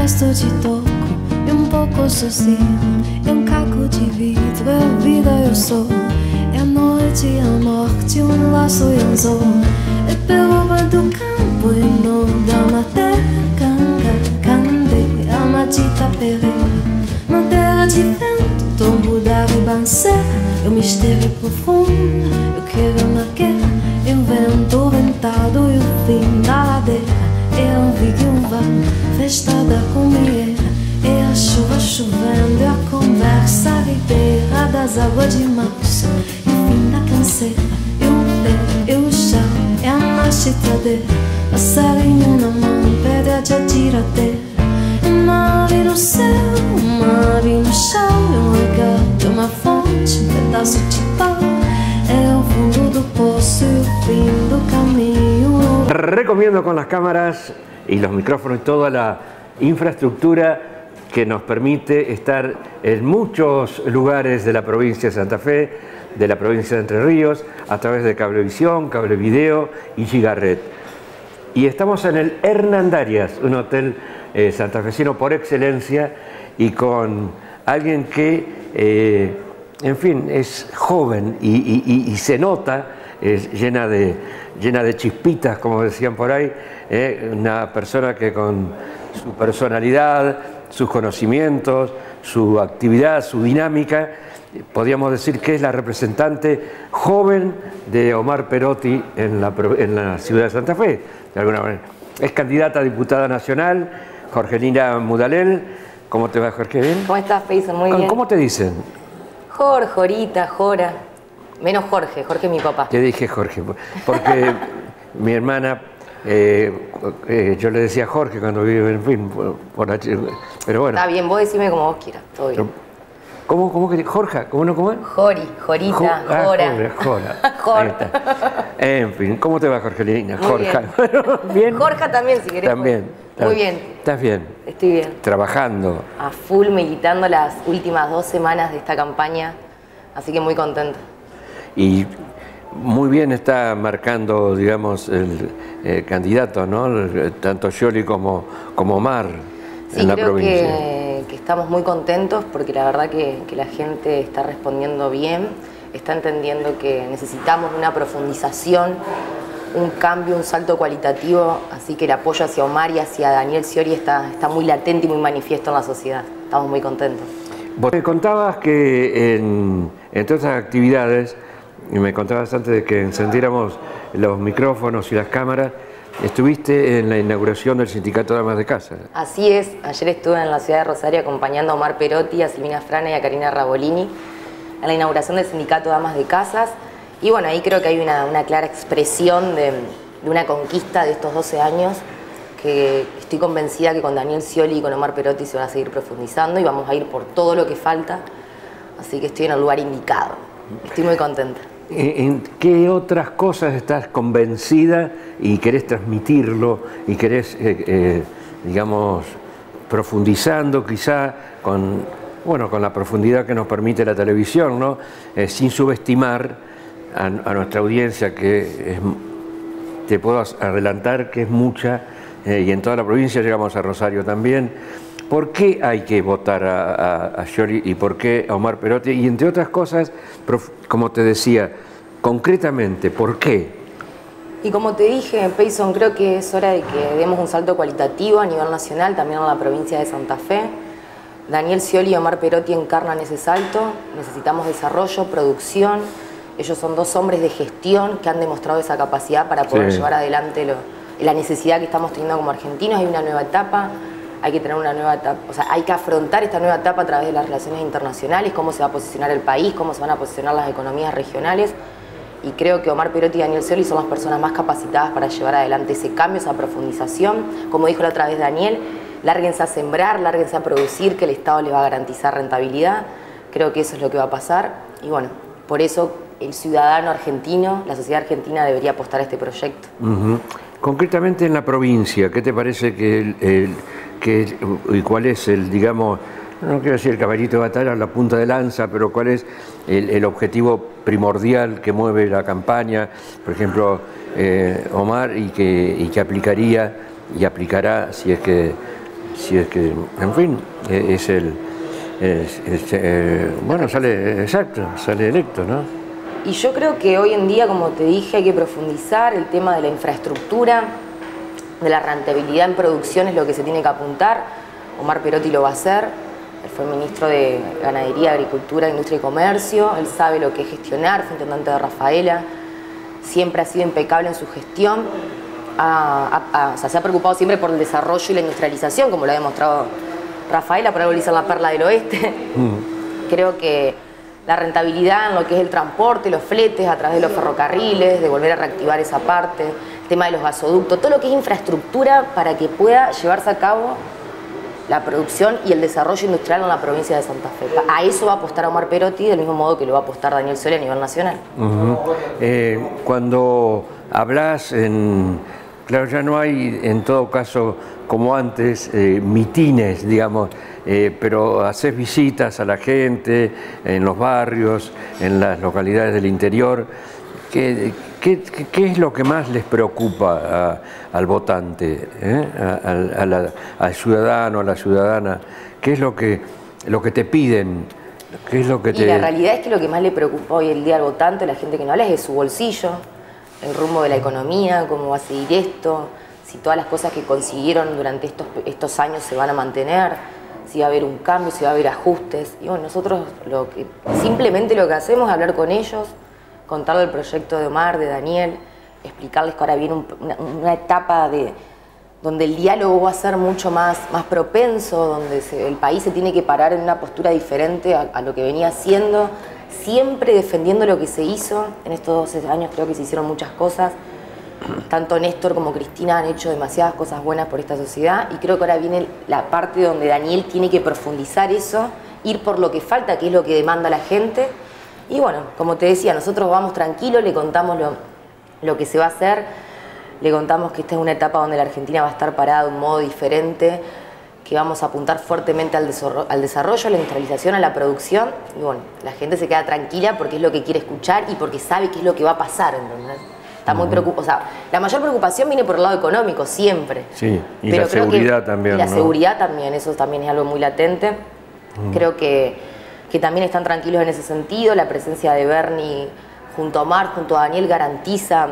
gesto te toco e pouco sozinho, e caco de vidro, é a vida eu sou, é a noite e a morte, laço e anzol, é peroba do campo e não da terra, cande, a matita pere, na terra de vento, tombo da ribanceira, é um mistério profundo, eu quero na guerra, é o vento ventado e o fim da ladeira. É um vídeo festa da comida, é a chuva chovendo, é a conversa ribeira das águas de março, e o fim da canseira, e o pé, e o chão, é a machitadeira, passarinho na mão, pedra de atiradeira, uma ave no céu, uma ave no chão, é um legado, uma fonte, um pedaço de pau, é o fundo do poço e o fim do caminho. Recomiendo con las cámaras y los micrófonos toda la infraestructura que nos permite estar en muchos lugares de la provincia de Santa Fe, de la provincia de Entre Ríos, a través de Cablevisión, Cablevideo y Gigaret. Y estamos en el Hernandarias, un hotel santafesino por excelencia, y con alguien que, en fin, es joven y se nota, es llena de chispitas, como decían por ahí, una persona que con su personalidad, sus conocimientos, su actividad, su dinámica, podríamos decir que es la representante joven de Omar Perotti en la ciudad de Santa Fe, de alguna manera. Es candidata a diputada nacional, Jorgelina Mudalel. ¿Cómo te va, Jorge? ¿Bien? ¿Cómo estás, Payson? Muy bien. ¿Cómo te dicen? Jorge, Jorita, Jora. Menos Jorge, Jorge es mi papá. Te dije Jorge, porque mi hermana, yo le decía Jorge cuando vive en fin, pero bueno. Está bien, vos decime como vos quieras, todo bien. ¿Cómo que Jorge? ¿Cómo no? ¿Cómo es? Jori, Jorita, Jora. Jora. En fin, ¿cómo te va, Jorgelina? Jorge. ¿Bien? Jorge también, si querés. También. Muy bien. ¿Estás bien? Estoy bien. Trabajando. A full, militando las últimas 2 semanas de esta campaña, así que muy contenta. Y muy bien está marcando, digamos, el candidato, ¿no? Tanto Scioli como Omar en la provincia. Sí, que estamos muy contentos porque la verdad que la gente está respondiendo bien, está entendiendo que necesitamos una profundización, un cambio, un salto cualitativo, así que el apoyo hacia Omar y hacia Daniel Scioli está muy latente y muy manifiesto en la sociedad. Estamos muy contentos. Vos me contabas que entre otras actividades, y me contabas antes de que encendiéramos los micrófonos y las cámaras, estuviste en la inauguración del Sindicato de Amas de Casa. Así es, ayer estuve en la ciudad de Rosario acompañando a Omar Perotti, a Silvina Frana y a Karina Rabolini en la inauguración del Sindicato de Amas de Casas. Y bueno, ahí creo que hay una clara expresión de una conquista de estos 12 años que estoy convencida que con Daniel Scioli y con Omar Perotti se van a seguir profundizando y vamos a ir por todo lo que falta. Así que estoy en el lugar indicado. Estoy muy contenta. ¿En qué otras cosas estás convencida y querés transmitirlo y querés, digamos, profundizando quizá con la profundidad que nos permite la televisión, ¿no? Sin subestimar a nuestra audiencia, que te puedo adelantar que es mucha, y en toda la provincia, llegamos a Rosario también. ¿Por qué hay que votar a Scioli y por qué a Omar Perotti? Y entre otras cosas, como te decía, concretamente, ¿por qué? Y como te dije, Payson, creo que es hora de que demos un salto cualitativo a nivel nacional, también en la provincia de Santa Fe. Daniel Scioli y Omar Perotti encarnan ese salto. Necesitamos desarrollo, producción. Ellos son 2 hombres de gestión que han demostrado esa capacidad para poder llevar adelante la necesidad que estamos teniendo como argentinos. Hay una nueva etapa. Hay que tener una nueva etapa, o sea, hay que afrontar esta nueva etapa a través de las relaciones internacionales, cómo se va a posicionar el país, cómo se van a posicionar las economías regionales. Y creo que Omar Perotti y Daniel Scioli son las personas más capacitadas para llevar adelante ese cambio, esa profundización. Como dijo la otra vez Daniel, lárguense a sembrar, lárguense a producir, que el Estado les va a garantizar rentabilidad. Creo que eso es lo que va a pasar. Y bueno, por eso el ciudadano argentino, la sociedad argentina debería apostar a este proyecto. Concretamente en la provincia, ¿qué te parece y cuál es el, digamos, no quiero decir el caballito de batalla, la punta de lanza, pero cuál es el objetivo primordial que mueve la campaña, por ejemplo, Omar, y que aplicaría y aplicará si es que si es que, en fin, es bueno, sale electo, ¿no? Y yo creo que hoy en día, como te dije, hay que profundizar el tema de la infraestructura, de la rentabilidad en producción es lo que se tiene que apuntar. Omar Perotti lo va a hacer, él fue ministro de Ganadería, Agricultura, Industria y Comercio, él sabe lo que es gestionar, fue intendente de Rafaela, siempre ha sido impecable en su gestión, o sea, se ha preocupado siempre por el desarrollo y la industrialización, como lo ha demostrado Rafaela, por algo le dicen la perla del oeste. Creo que la rentabilidad en lo que es el transporte, los fletes a través de los ferrocarriles, de volver a reactivar esa parte, el tema de los gasoductos, todo lo que es infraestructura para que pueda llevarse a cabo la producción y el desarrollo industrial en la provincia de Santa Fe. A eso va a apostar Omar Perotti, del mismo modo que lo va a apostar Daniel Scioli a nivel nacional. Cuando hablas claro, ya no hay, en todo caso, como antes, mitines, digamos, pero haces visitas a la gente en los barrios, en las localidades del interior. ¿Qué es lo que más les preocupa al votante, al ciudadano, a la ciudadana? ¿Qué es lo que te piden? ¿Qué es lo que la realidad es que lo que más le preocupa hoy el día al votante, a la gente que no habla, es de su bolsillo, el rumbo de la economía, cómo va a seguir esto, si todas las cosas que consiguieron durante estos años se van a mantener, si va a haber un cambio, si va a haber ajustes. Y bueno, nosotros simplemente lo que hacemos es hablar con ellos, contarle el proyecto de Omar, de Daniel, explicarles que ahora viene una etapa donde el diálogo va a ser mucho más propenso, donde el país se tiene que parar en una postura diferente a lo que venía haciendo, siempre defendiendo lo que se hizo. En estos 12 años creo que se hicieron muchas cosas. Tanto Néstor como Cristina han hecho demasiadas cosas buenas por esta sociedad y creo que ahora viene la parte donde Daniel tiene que profundizar eso, ir por lo que falta, que es lo que demanda la gente. Y bueno, como te decía, nosotros vamos tranquilos, le contamos lo que se va a hacer, le contamos que esta es una etapa donde la Argentina va a estar parada de un modo diferente, que vamos a apuntar fuertemente al desarrollo, a la industrialización, a la producción. Y bueno, la gente se queda tranquila porque es lo que quiere escuchar y porque sabe qué es lo que va a pasar, ¿entendés? Está muy preocupado. O sea, la mayor preocupación viene por el lado económico, siempre. Sí, y la seguridad también. Y la seguridad también, eso también es algo muy latente. Creo que también están tranquilos en ese sentido. La presencia de Bernie junto a Omar, junto a Daniel, garantiza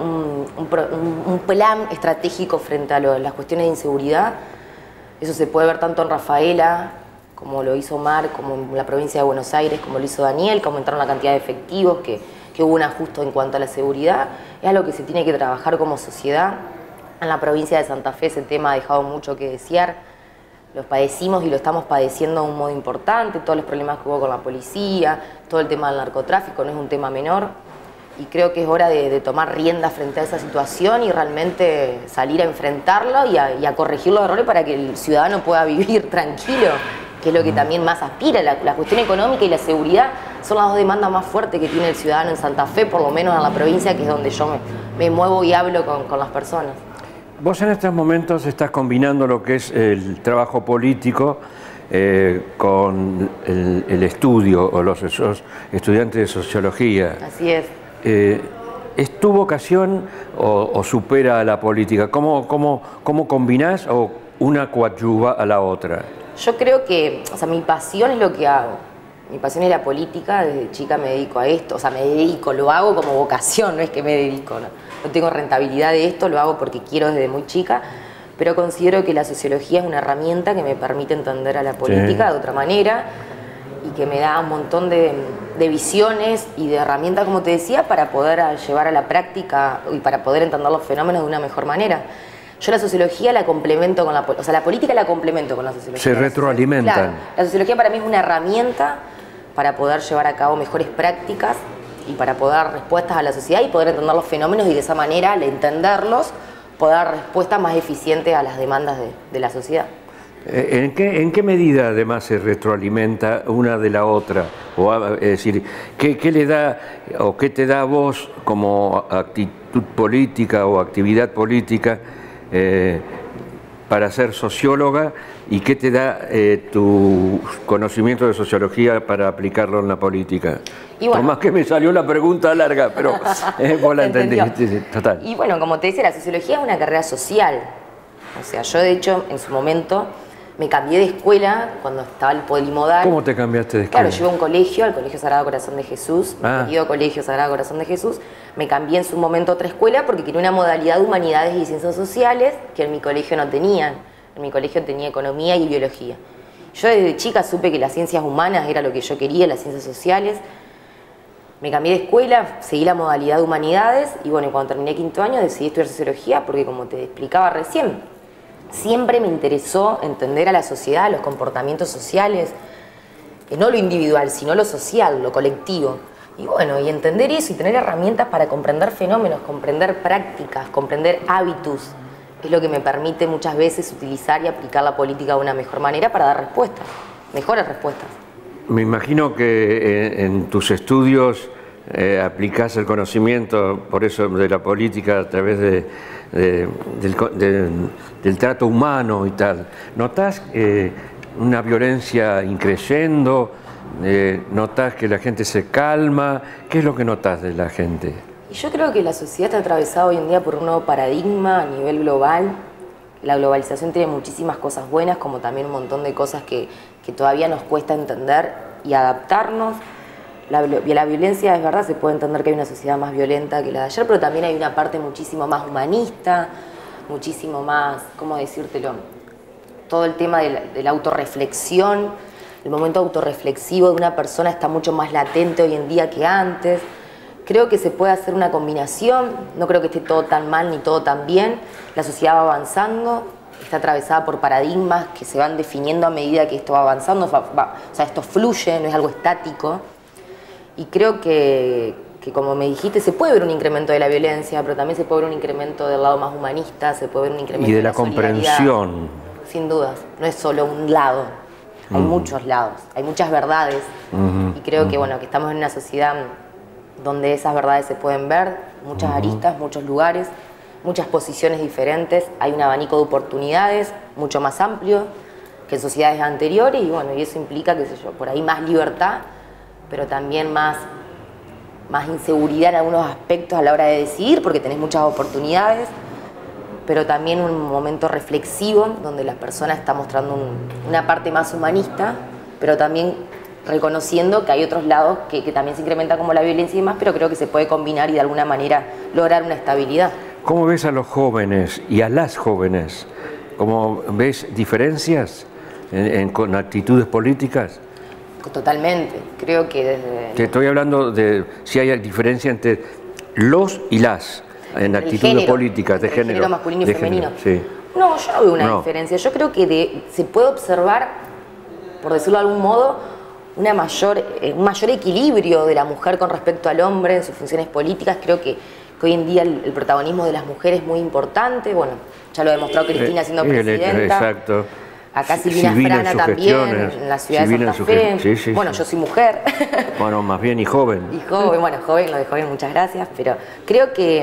un plan estratégico frente a las cuestiones de inseguridad. Eso se puede ver tanto en Rafaela, como lo hizo Omar, como en la provincia de Buenos Aires, como lo hizo Daniel, que aumentaron la cantidad de efectivos, que hubo un ajuste en cuanto a la seguridad. Es algo que se tiene que trabajar como sociedad. En la provincia de Santa Fe ese tema ha dejado mucho que desear. Los padecimos y lo estamos padeciendo de un modo importante, todos los problemas que hubo con la policía, todo el tema del narcotráfico, no es un tema menor. Y creo que es hora de tomar rienda frente a esa situación y realmente salir a enfrentarlo y a corregir los errores para que el ciudadano pueda vivir tranquilo, que es lo que también más aspira. La cuestión económica y la seguridad son las dos demandas más fuertes que tiene el ciudadano en Santa Fe, por lo menos en la provincia, que es donde yo me muevo y hablo con las personas. Vos en estos momentos estás combinando lo que es el trabajo político con el estudio o los estudiantes de sociología. Así es. ¿Es tu vocación o supera a la política? ¿Cómo combinás o una coadyuva a la otra? Yo creo que, o sea, mi pasión es lo que hago. Mi pasión es la política, desde chica me dedico a esto, o sea, lo hago como vocación, no es que me dedico, no tengo rentabilidad de esto, lo hago porque quiero desde muy chica, pero considero que la sociología es una herramienta que me permite entender a la política de otra manera y que me da un montón de visiones y de herramientas, como te decía, para poder llevar a la práctica y para poder entender los fenómenos de una mejor manera. Yo la sociología la complemento con la política, o sea, la política la complemento con la sociología. Se retroalimentan. Claro, la sociología para mí es una herramienta para poder llevar a cabo mejores prácticas y para poder dar respuestas a la sociedad y poder entender los fenómenos y de esa manera, al entenderlos, poder dar respuestas más eficientes a las demandas de la sociedad. ¿En qué medida además se retroalimenta una de la otra? Es decir, ¿qué le da o qué te da a vos como actitud política o actividad política para ser socióloga y qué te da tu conocimiento de sociología para aplicarlo en la política? Y bueno, por más que me salió la pregunta larga, pero vos la entendiste, total. Y bueno, como te decía, la sociología es una carrera social. O sea, yo de hecho en su momento Me cambié de escuela cuando estaba el polimodal. ¿Cómo te cambiaste de escuela? Claro, yo iba a un colegio, al Colegio Sagrado Corazón de Jesús, querido Colegio Sagrado Corazón de Jesús. Me cambié en su momento a otra escuela porque quería una modalidad de humanidades y ciencias sociales que en mi colegio no tenían. En mi colegio tenía economía y biología. Yo desde chica supe que las ciencias humanas era lo que yo quería, las ciencias sociales. Me cambié de escuela, seguí la modalidad de humanidades y bueno, cuando terminé quinto año decidí estudiar sociología porque, como te explicaba recién, siempre me interesó entender a la sociedad, los comportamientos sociales, no lo individual, sino lo social, lo colectivo. Y bueno, y entender eso y tener herramientas para comprender fenómenos, comprender prácticas, comprender hábitos, es lo que me permite muchas veces utilizar y aplicar la política de una mejor manera para dar respuestas, mejores respuestas. Me imagino que en tus estudios aplicás el conocimiento, por eso, de la política a través del trato humano y tal. ¿Notás una violencia increciendo? ¿Notás que la gente se calma? ¿Qué es lo que notás de la gente? Y yo creo que la sociedad está atravesada hoy en día por un nuevo paradigma a nivel global. La globalización tiene muchísimas cosas buenas, como también un montón de cosas que todavía nos cuesta entender y adaptarnos. La violencia, es verdad, se puede entender que hay una sociedad más violenta que la de ayer, pero también hay una parte muchísimo más humanista, muchísimo más, ¿cómo decírtelo? Todo el tema de la autorreflexión, el momento autorreflexivo de una persona está mucho más latente hoy en día que antes. Creo que se puede hacer una combinación, no creo que esté todo tan mal ni todo tan bien. La sociedad va avanzando, está atravesada por paradigmas que se van definiendo a medida que esto va avanzando, o sea, esto fluye, no es algo estático. Y creo que, como me dijiste, se puede ver un incremento de la violencia, pero también se puede ver un incremento del lado más humanista, se puede ver un incremento de la comprensión. Sin dudas, no es solo un lado, hay muchos lados, hay muchas verdades. Y creo que, bueno, que estamos en una sociedad donde esas verdades se pueden ver, muchas aristas, muchos lugares, muchas posiciones diferentes, hay un abanico de oportunidades mucho más amplio que en sociedades anteriores y bueno, y eso implica, qué sé yo, por ahí más libertad, pero también más inseguridad en algunos aspectos a la hora de decidir, porque tenés muchas oportunidades, pero también un momento reflexivo donde la persona está mostrando una parte más humanista, pero también reconociendo que hay otros lados que también se incrementa como la violencia y demás, pero creo que se puede combinar y de alguna manera lograr una estabilidad. ¿Cómo ves a los jóvenes y a las jóvenes? ¿Cómo ves diferencias con actitudes políticas? Totalmente, creo que desde... Te estoy hablando de si hay diferencia entre los y las en actitudes políticas, de género. Género masculino y femenino. Sí. No, yo no veo una diferencia. Yo creo que se puede observar, por decirlo de algún modo, un mayor equilibrio de la mujer con respecto al hombre en sus funciones políticas. Creo que hoy en día el protagonismo de las mujeres es muy importante. Bueno, ya lo ha demostrado Cristina siendo presidenta. Exacto. Acá Silvina Frana también, en la ciudad de Santa Fe. Sí, bueno, yo soy mujer. Bueno, más bien y joven. Y joven, bueno, joven, lo de joven, muchas gracias. Pero creo que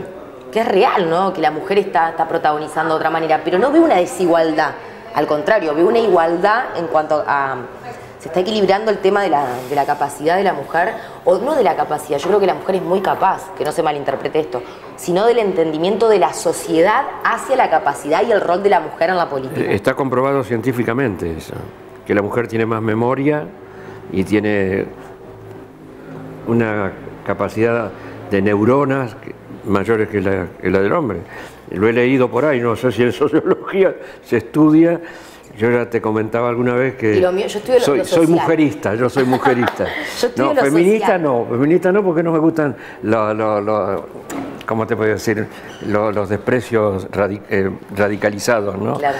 es real, ¿no? Que la mujer está protagonizando de otra manera. Pero no veo una desigualdad. Al contrario, veo una igualdad en cuanto a... Se está equilibrando el tema de la capacidad de la mujer, o no de la capacidad, yo creo que la mujer es muy capaz, que no se malinterprete esto, sino del entendimiento de la sociedad hacia la capacidad y el rol de la mujer en la política. Está comprobado científicamente eso, que la mujer tiene más memoria y tiene una capacidad de neuronas mayores que la del hombre. Lo he leído por ahí, no sé si en sociología se estudia. Yo ya te comentaba alguna vez que soy mujerista, yo soy mujerista. Yo no, feminista no, porque no me gustan ¿cómo te puedo decir? Los desprecios radicalizados, ¿no? Claro.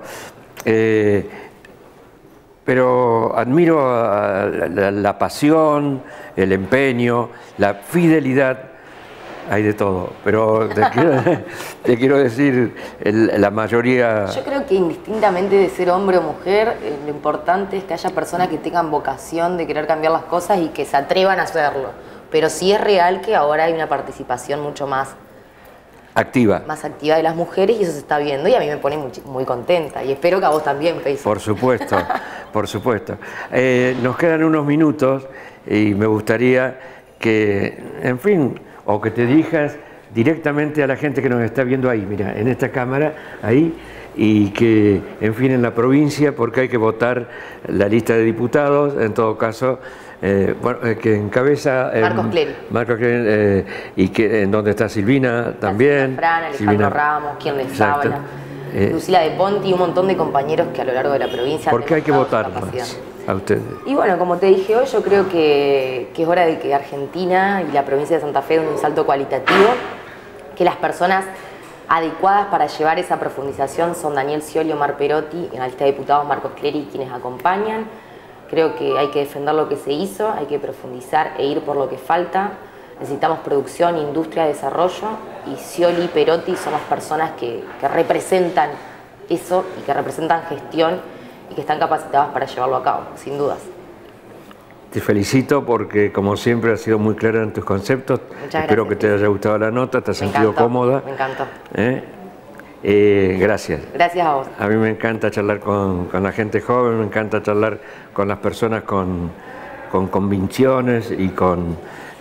Pero admiro la pasión, el empeño, la fidelidad. Hay de todo, pero te quiero decir, la mayoría... Yo creo que indistintamente de ser hombre o mujer, lo importante es que haya personas que tengan vocación de querer cambiar las cosas y que se atrevan a hacerlo. Pero sí es real que ahora hay una participación mucho más activa de las mujeres y eso se está viendo y a mí me pone muy contenta y espero que a vos también, Peyson. Por supuesto, por supuesto. Nos quedan unos minutos y me gustaría que, en fin... o que te dirijas directamente a la gente que nos está viendo ahí, mira, en esta cámara, ahí, y que, en fin, en la provincia, porque hay que votar la lista de diputados, en todo caso, que encabeza Marcos Clery, y que en donde está Silvina también. Fran, Alejandro Ramos, quien les habla, Lucila de Ponti y un montón de compañeros que a lo largo de la provincia ¿por qué hay que votar a ustedes? Y bueno, como te dije hoy, yo creo que es hora de que Argentina y la provincia de Santa Fe den un salto cualitativo, que las personas adecuadas para llevar esa profundización son Daniel Scioli y Omar Perotti, en la lista de diputados Marcos Clery, quienes acompañan. Creo que hay que defender lo que se hizo, hay que profundizar e ir por lo que falta. Necesitamos producción, industria, desarrollo, y Scioli y Perotti son las personas que representan eso y que representan gestión y que están capacitadas para llevarlo a cabo, sin dudas. Te felicito porque, como siempre, has sido muy clara en tus conceptos. Muchas Espero gracias, que te haya gustado la nota, te has sentido cómoda. Me encantó. Gracias. Gracias a vos. A mí me encanta charlar con la gente joven, me encanta charlar con las personas con convicciones y con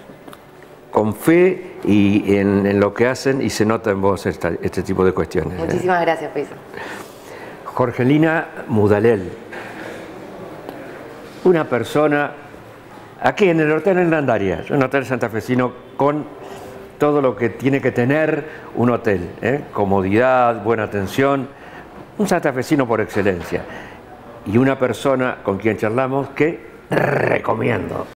fe y en lo que hacen, y se nota en vos este tipo de cuestiones. Muchísimas gracias, Pisa. Jorgelina Mudalel, una persona aquí en el Hotel Hernandarias, un hotel santafesino con todo lo que tiene que tener un hotel, comodidad, buena atención, un santafesino por excelencia, y una persona con quien charlamos que recomiendo.